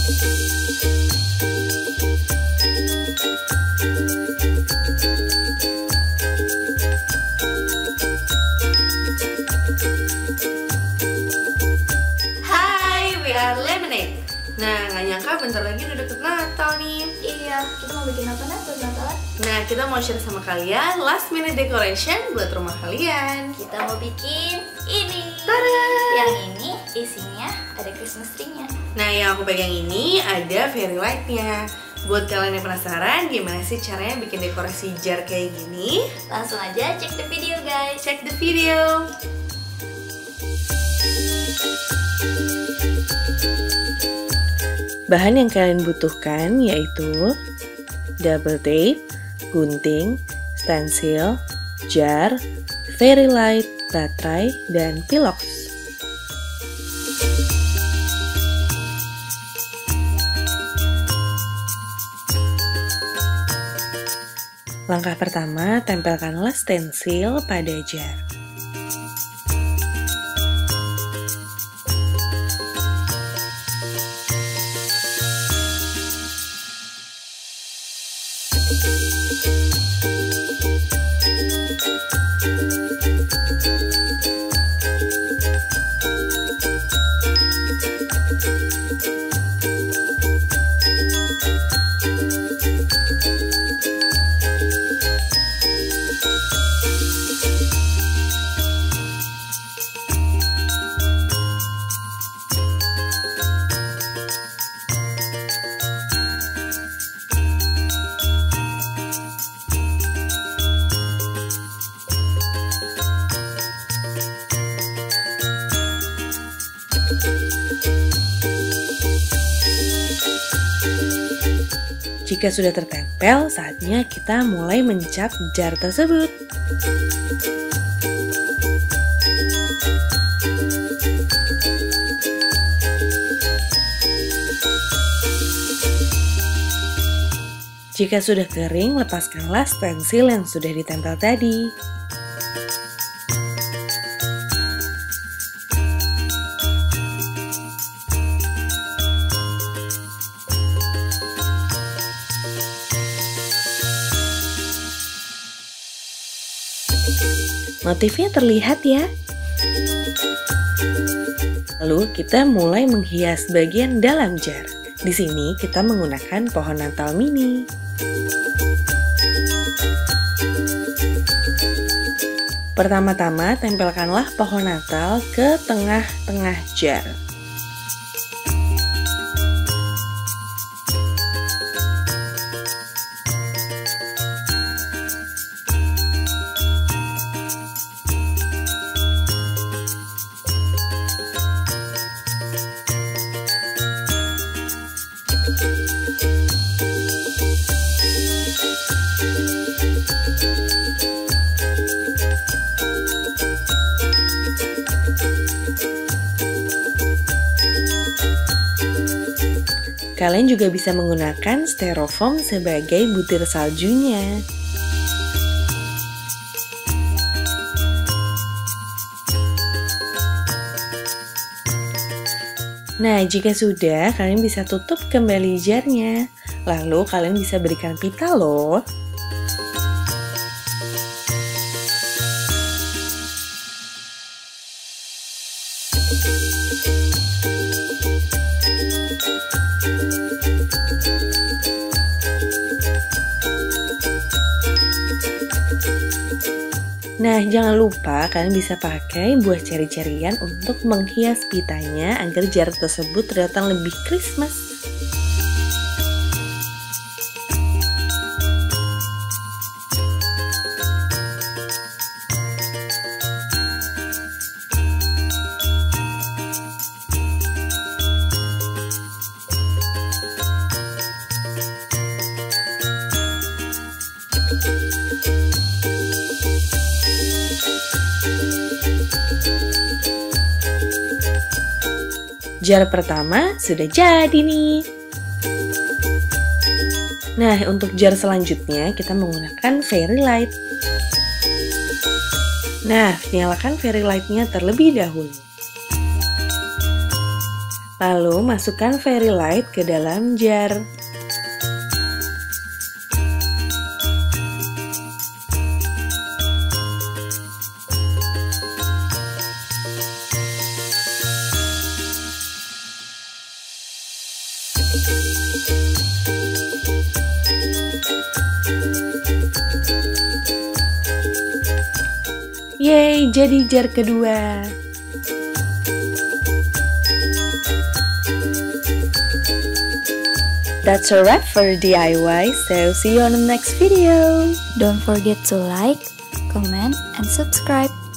Hai, we are Lemonade. Nah, nggak nyangka bentar lagi udah deket Natal nih. Iya, kita mau bikin apa buat Natalan? Nah, kita mau share sama kalian last minute decoration buat rumah kalian. Kita mau bikin ini. Tada! Yang ini isinya ada Christmas tree-nya. Nah, yang aku pegang ini ada fairy light-nya. Buat kalian yang penasaran gimana sih caranya bikin dekorasi jar kayak gini, Langsung aja cek the video guys. check the video. Bahan yang kalian butuhkan yaitu double tape, gunting, stensil, jar, fairy light, baterai, dan pilox. Langkah pertama, tempelkanlah stensil pada jar. Jika sudah tertempel, saatnya kita mulai mencap jar tersebut. Jika sudah kering, lepaskanlah stensil yang sudah ditempel tadi. Motifnya terlihat ya. Lalu kita mulai menghias bagian dalam jar. Di sini kita menggunakan pohon Natal mini. Pertama-tama tempelkanlah pohon Natal ke tengah-tengah jar. Kalian juga bisa menggunakan styrofoam sebagai butir saljunya. Nah, jika sudah, kalian bisa tutup kembali jarnya. Lalu kalian bisa berikan pita loh. Nah, jangan lupa kalian bisa pakai buah ceri-cerian untuk menghias pitanya agar jar tersebut terlihat lebih Christmas. Jar pertama sudah jadi nih. Nah, untuk jar selanjutnya kita menggunakan fairy light. Nah, nyalakan fairy light-nya terlebih dahulu. Lalu masukkan fairy light ke dalam jar. Yeay, jadi jar kedua. That's a wrap for DIY, so see you on the next video. Don't forget to like, comment, and subscribe.